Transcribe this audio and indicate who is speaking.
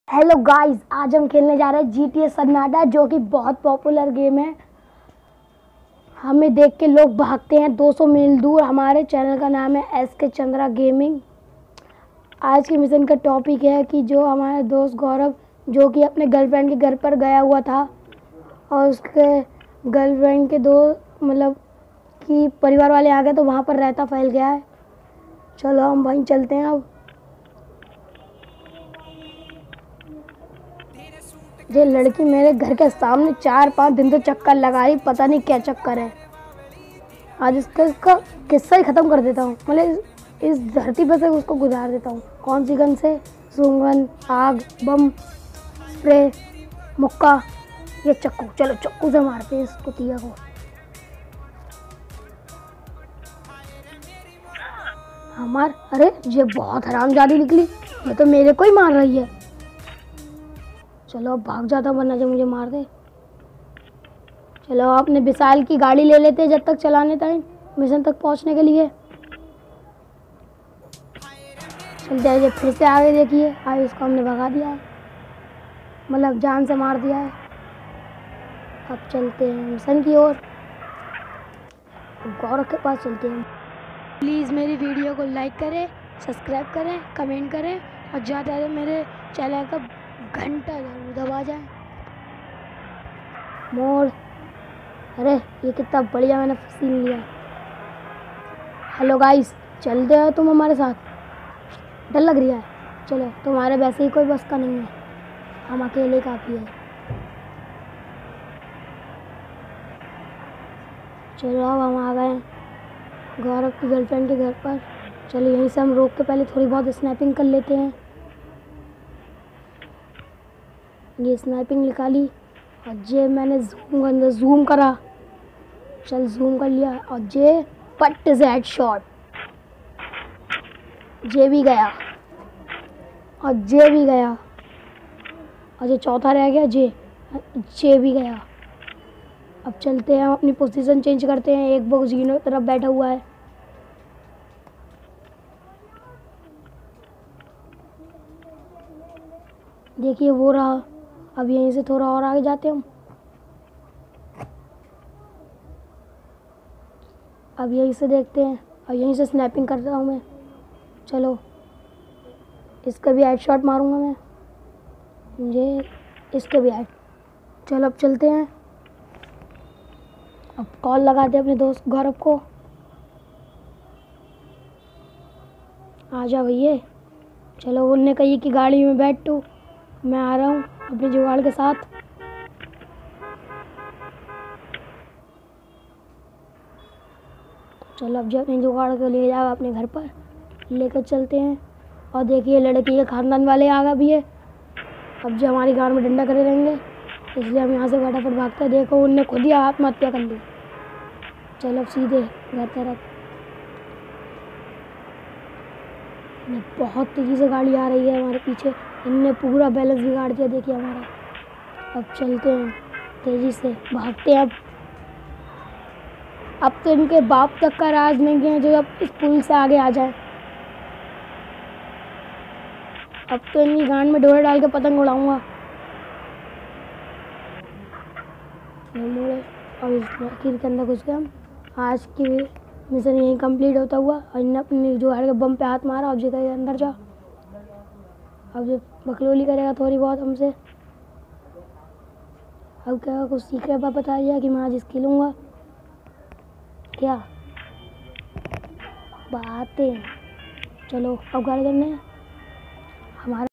Speaker 1: Hello guys, आज हम खेलने जा रहे हैं GTA सन्नाटा, जो कि बहुत पॉपुलर गेम है। हमें देख के लोग भागते हैं 200 मील दूर। हमारे चैनल का नाम है SK चंद्रा गेमिंग। आज के मिशन का टॉपिक है कि जो हमारे दोस्त गौरव, जो कि अपने गर्लफ्रेंड के घर पर गया हुआ था और उसके गर्लफ्रेंड के दो मतलब कि परिवार वाले आ गए तो वहाँ पर रहता फैल गया है। चलो हम वहीं चलते हैं। अब ये लड़की मेरे घर के सामने 4-5 दिन से चक्कर लगा रही, पता नहीं क्या चक्कर है। आज इसका किस्सा ही ख़त्म कर देता हूँ, मतलब इस धरती पर से उसको गुजार देता हूँ। कौन सी गन से? जूम गन, आग, बम, स्प्रे, मुक्का, ये चक्कू। चलो चक्कू से मारते हैं इस कुतिया को। अरे ये बहुत हरामजादी निकली, ये तो मेरे को ही मार रही है। चलो अब भाग जाता हूँ, वरना जो मुझे मार दे। चलो अपने विशाल की गाड़ी ले लेते हैं जब तक चलाने टाइम मिशन तक पहुंचने के लिए। चलते हैं। फिर से आगे देखिए, आगे इसको हमने भगा दिया है, मतलब जान से मार दिया है। अब चलते हैं मिशन की ओर, गौरव के पास चलते हैं। प्लीज़ मेरी वीडियो को लाइक करें, सब्सक्राइब करें, कमेंट करें और ज़्यादा से मेरे चैनल का घंटा जरूर दबा जाए। मोर, अरे ये कितना बढ़िया मैंने सीन लिया। हेलो गाइस, चलते हो तुम हमारे साथ? डर लग रहा है? चलो, तुम्हारे वैसे ही कोई बस का नहीं है, हम अकेले काफ़ी है। चलो अब हम आ गए गौरव की गर्लफ्रेंड के घर पर। चलो यहीं से हम रोक के पहले थोड़ी बहुत स्नैपिंग कर लेते हैं। ये स्नैपिंग निकाली और ये मैंने जूम करा। चल जूम कर लिया और ये पट से हेडशॉट। जे भी गया और जे भी गया और ये चौथा रह गया, जे भी गया। अब चलते हैं, हम अपनी पोजीशन चेंज करते हैं। एक बॉक्स जीनो तरफ बैठा हुआ है। देखिए वो रहा। अब यहीं से थोड़ा और आगे जाते हैं हम। अब यहीं से देखते हैं और यहीं से स्नैपिंग करता हूँ मैं। चलो इसका भी हेडशॉट मारूंगा मैं, ये इसके भी हेड। चलो अब चलते हैं। अब कॉल लगाते हैं अपने दोस्त गौरव को। आ जा भैया। चलो उनने कही कि गाड़ी में बैठ तू, मैं आ रहा हूँ अपने जुगाड़ के साथ। चलो अब जो अपने जुगाड़ को ले जाओ अपने घर पर लेकर चलते हैं। और देखिए लड़की के खानदान वाले आ गए भी है। अब जो हमारी गाड़ में डंडा करे रहेंगे, इसलिए हम यहाँ से फटाफट भागते हैं। देखो उनने खुद ही आत्महत्या कर ली। चलो अब सीधे घर तरफ। बहुत तेज़ी से गाड़ी आ रही है हमारे पीछे, इनने पूरा बैलेंस बिगाड़ दिया देखिए हमारा। अब चलते हैं तेज़ी से, भागते हैं। अब तो इनके बाप तक का राज नहीं है जो अब इस पुल से आगे आ जाए। अब तो इनकी गांड में डोरा डाल के पतंग उड़ाऊंगा। और इस लकीर के अंदर घुस गए हम। आज की मिशन यहीं कंप्लीट होता हुआ और इन्हें अपनी जुगाड़ के बम पे हाथ मारा। अब जगह अंदर जा, अब जो बकलोली करेगा थोड़ी बहुत हमसे। अब क्या कुछ सीक्रेट बता दिया कि मैं आज इसकी लूँगा क्या बातें। चलो अब गाड़ी करने हमारा